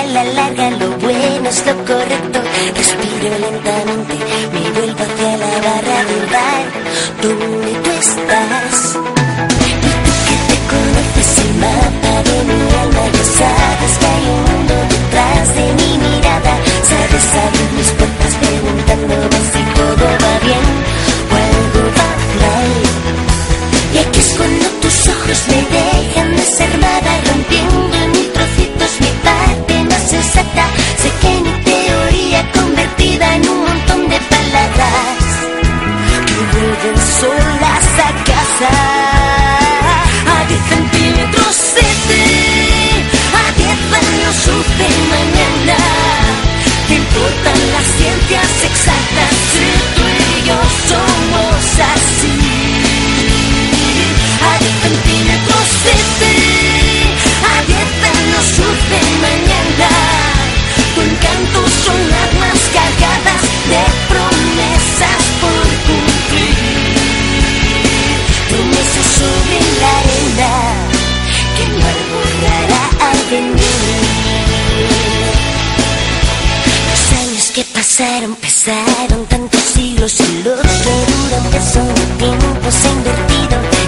la larga lo bueno es lo correcto. Respiro lentamente, me vuelvo hacia la barra del bar donde tú estás. Y tú que te conoces el mapa de mi alma, ya sabes que hay un mundo detrás de mi mirada. Sabes abrir mis puertas preguntándome si todo va bien o algo va mal. Y aquí es cuando tus ojos me dejan desarmada, rompiendo en mil trocitos mi parte más exacta. Sé que mi teoría convertida en un montón de palabras que vuelven solas a casa. A 10 centímetros de ti, a 10 años luz de mañana. ¿Te importan las ciencias exactas? Si tú y yo somos así. A 10 centímetros de ti, a 10 años luz de mañana. Tu encanto son armas cargadas de promesas por cumplir. Promesas sobre la arena que no borrará al venir. Los años que pasaron tantos siglos y los que duran que son de tiempos invertidos.